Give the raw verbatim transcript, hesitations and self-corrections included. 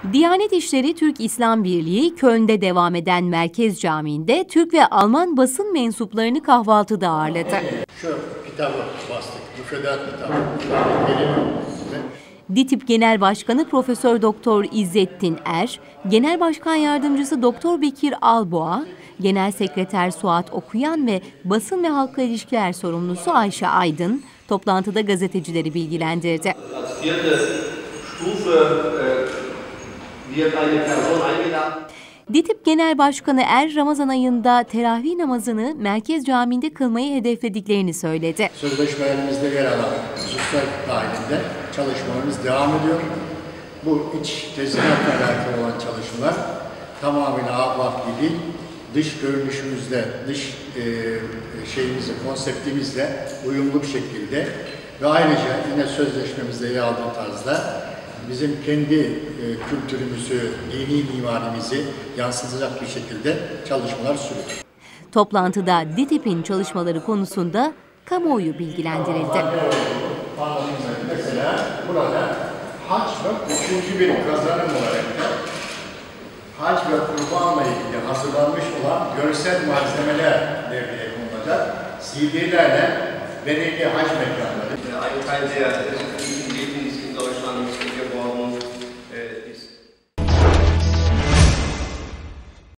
Diyanet İşleri Türk İslam Birliği Köln'de devam eden Merkez Camii'nde Türk ve Alman basın mensuplarını kahvaltıda ağırladı. Şu kitabı bastık, müfredat kitabı. DİTİB Genel Başkanı Profesör Doktor İzzettin Er, Genel Başkan Yardımcısı Doktor Bekir Alboğa, Genel Sekreter Suat Okuyan ve Basın ve Halkla İlişkiler Sorumlusu Ayşe Aydın toplantıda gazetecileri bilgilendirdi. DİTİB Genel Başkanı Er, Ramazan ayında teravih namazını Merkez Camii'nde kılmayı hedeflediklerini söyledi. Sözleşmelerimizde yer alan hususlar dahilinde çalışmalarımız devam ediyor. Bu iç tezinatla alakalı olan çalışmalar tamamıyla ahlaklı değil, dış görünüşümüzle, dış e, şeyimizle, konseptimizle uyumlu bir şekilde ve ayrıca yine sözleşmemizde yer aldığı tarzda bizim kendi e, kültürümüzü, dini mimarimizi yansıtacak bir şekilde çalışmalar sürüyor. Toplantıda DİTİB'in çalışmaları konusunda kamuoyu bilgilendirildi. Mesela burada hac ve üçüncü bir kazanım olarak da hac ve kurbanla ilgili hazırlanmış olan görsel malzemeler devreye konulacak. C D'lerle belediye hac mekanları.